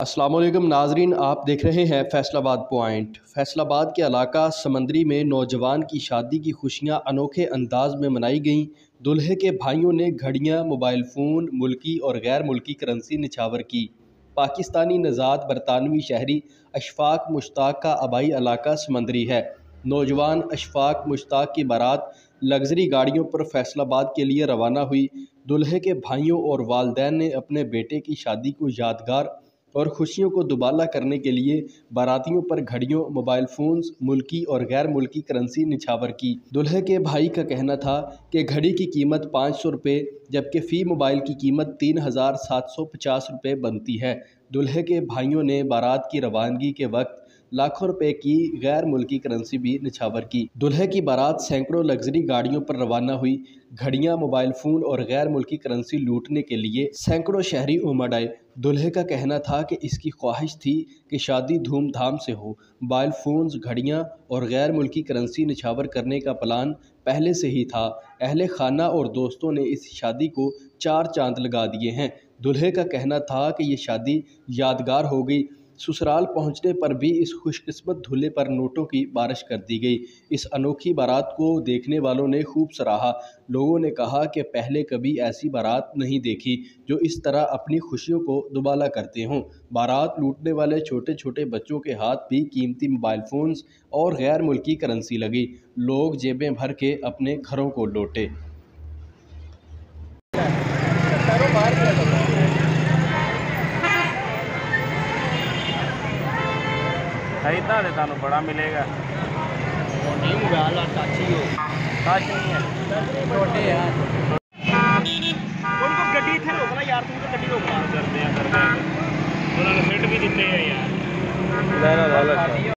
अस्सलाम वालेकुम नाजरीन, आप देख रहे हैं फैसलाबाद पॉइंट। फैसलाबाद के इलाका समंदरी में नौजवान की शादी की खुशियां अनोखे अंदाज में मनाई गईं। दुल्हे के भाइयों ने घड़ियां, मोबाइल फ़ोन, मुल्की और गैर मुल्की करेंसी निछावर की। पाकिस्तानी नज़ाद बरतानवी शहरी अशफाक मुश्ताक का आबाई इलाका समंदरी है। नौजवान अशफाक मुश्ताक की बारात लग्जरी गाड़ियों पर फैसलाबाद के लिए रवाना हुई। दुल्हे के भाइयों और वालदैन ने अपने बेटे की शादी को यादगार और खुशियों को दुबाला करने के लिए बारातियों पर घड़ियों, मोबाइल फ़ोन्स, मुल्की और गैर मुल्की करेंसी निछावर की। दुल्हे के भाई का कहना था कि घड़ी की कीमत 500 रुपये जबकि फ़ी मोबाइल की कीमत 3750 रुपये बनती है। दुल्हे के भाइयों ने बारात की रवानगी के वक्त लाखों रुपए की गैर मुल्की करेंसी भी निछावर की। दुल्हे की बारात सैकड़ों लग्जरी गाड़ियों पर रवाना हुई। घड़ियां, मोबाइल फ़ोन और गैर मुल्की करेंसी लूटने के लिए सैकड़ों शहरी उमड़ आए। दुल्हे का कहना था कि इसकी ख्वाहिश थी कि शादी धूमधाम से हो। मोबाइल फ़ोन्स, घड़ियां और गैर मुल्की करेंसी निछावर करने का प्लान पहले से ही था। अहले खाना और दोस्तों ने इस शादी को 4 चांद लगा दिए हैं। दुल्हे का कहना था कि ये शादी यादगार हो गई। ससुराल पहुंचने पर भी इस खुशकिस्मत दूल्हे पर नोटों की बारिश कर दी गई। इस अनोखी बारात को देखने वालों ने खूब सराहा। लोगों ने कहा कि पहले कभी ऐसी बारात नहीं देखी जो इस तरह अपनी खुशियों को दुबाला करते हों। बारात लूटने वाले छोटे छोटे बच्चों के हाथ भी कीमती मोबाइल फ़ोन्स और गैर मुल्की करेंसी लगी। लोग जेबें भर के अपने घरों को लौटे। खरीदा तो तुहानू बड़ा मिलेगा। नहीं मोबाइल टाची हो टच नहीं है। उनको गड्डी इत्थे रोकना यार, तू तो गड्डी रोकना करते हैं उन्होंने फिट भी दिते हैं यार।